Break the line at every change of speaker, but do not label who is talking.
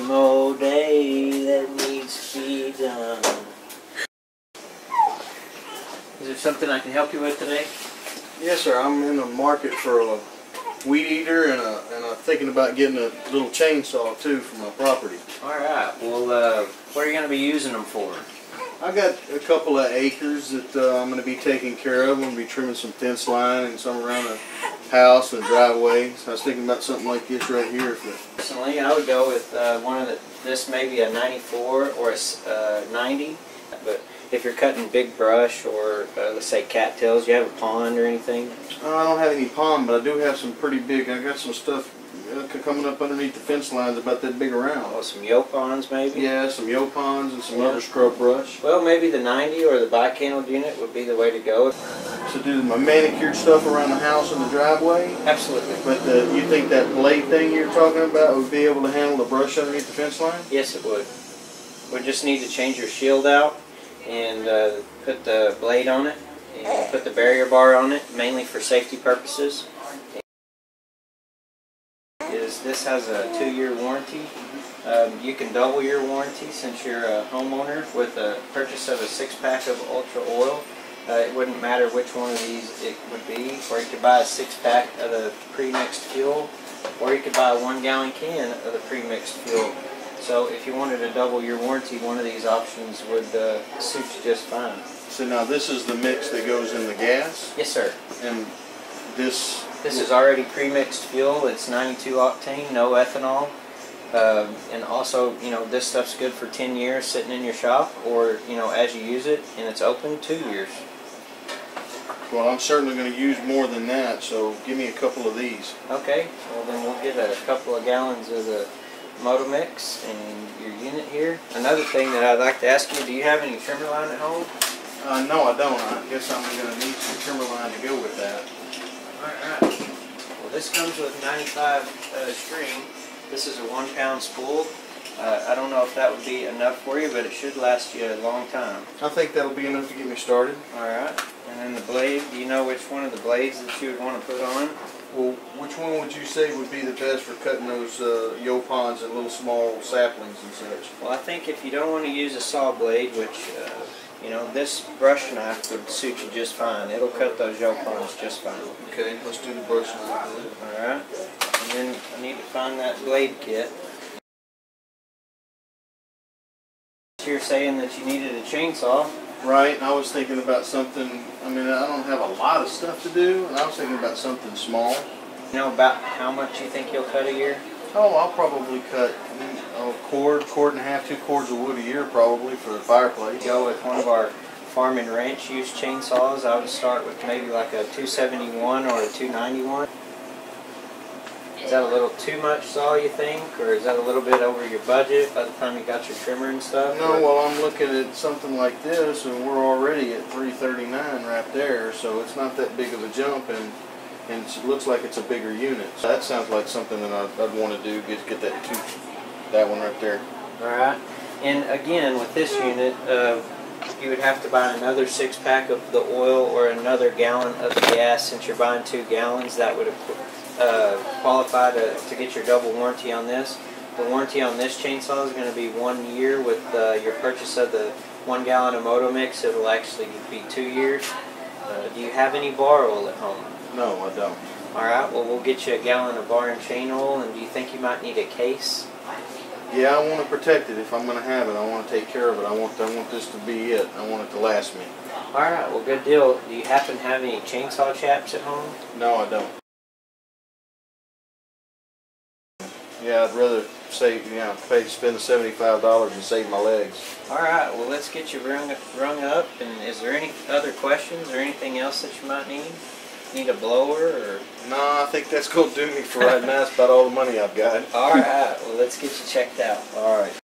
more day that needs to be done. Is there something I can help you with today?
Yes, sir. I'm in the market for a weed eater and I'm thinking about getting a little chainsaw too for my property.
Alright, well, what are you going to be using them for?
I got a couple of acres that I'm going to be taking care of. I'm going to be trimming some fence line and some around the house and driveway. So I was thinking about something like this right here.
Personally, I would go with this maybe a 94 or a 90. But if you're cutting big brush or let's say cattails, you have a pond or anything?
I don't have any pond, but I do have some pretty big. I got some stuff coming up underneath the fence lines about that big around.
Oh, some Yopons maybe?
Yeah, some Yopons and some other scrub brush.
Well, maybe the 90 or the bicandled unit would be the way to go.
To do my manicured stuff around the house and the driveway?
Absolutely.
But you think that blade thing you're talking about would be able to handle the brush underneath the fence line?
Yes, it would. We just need to change your shield out and put the blade on it and put the barrier bar on it, mainly for safety purposes. This has a 2-year warranty. You can double your warranty since you're a homeowner with a purchase of a 6-pack of Ultra Oil. It wouldn't matter which one of these it would be, or you could buy a 6-pack of the pre-mixed fuel, or you could buy a 1-gallon can of the pre-mixed fuel. So if you wanted to double your warranty, one of these options would suit you just fine.
So now this is the mix that goes in the gas?
Yes, sir.
And this
is already pre-mixed fuel. It's 92 octane, no ethanol. And also, you know, this stuff's good for 10 years sitting in your shop, or, you know, as you use it, and it's open 2 years.
Well, I'm certainly going to use more than that, so give me a couple of these.
Okay, well then we'll get a couple of gallons of the Motomix and your unit here. Another thing that I'd like to ask you, do you have any trimmer line at home?
No, I don't. I guess I'm going to need some trimmer line to go with that.
Alright. Well, this comes with 95 string. This is a 1-pound spool. I don't know if that would be enough for you, but it should last you a long time.
I think that'll be enough to get me started.
Alright. And then the blade, do you know which one of the blades that you would want to put on?
Well, which one would you say would be the best for cutting those Yopons and little small saplings and such?
Well, I think if you don't want to use a saw blade, which, you know, this brush knife would suit you just fine. It'll cut those Yopons just fine.
Okay, let's do the brush knife then.
Alright. And then I need to find that blade kit. You're saying that you needed a chainsaw.
Right, I was thinking about something, I mean, I don't have a lot of stuff to do, and I was thinking about something small.
You know about how much you think you'll cut a year?
Oh, I'll probably cut a cord and a half, 2 cords of wood a year probably for the fireplace.
Go with one of our farm and ranch used chainsaws. I would start with maybe like a 271 or a 291. Is that a little too much saw, you think? Or is that a little bit over your budget by the time you got your trimmer and stuff?
No, well, I'm looking at something like this, and we're already at $339 right there, so it's not that big of a jump, and it looks like it's a bigger unit. So that sounds like something that I'd want to do, get that one right there.
Alright. And again, with this unit, you would have to buy another 6-pack of the oil or another gallon of the gas. Since you're buying 2 gallons, that would qualify to get your double warranty on this. The warranty on this chainsaw is going to be 1 year. With your purchase of the 1 gallon of Motomix, it will actually be 2 years. Do you have any bar oil at home?
No, I don't.
Alright, well we'll get you a gallon of bar and chain oil. And do you think you might need a case?
Yeah, I want to protect it if I'm going to have it. I want to take care of it. I want this to be it. I want it to last me.
Alright, well good deal. Do you happen to have any chainsaw chaps at home?
No, I don't. Yeah, I'd rather spend the $75 and save my legs.
Alright, well let's get you rung up. And is there any other questions or anything else that you might need? Need a blower or?
No, I think that's going to do me for right now. That's about all the money I've got.
Alright, well let's get you checked out.
Alright.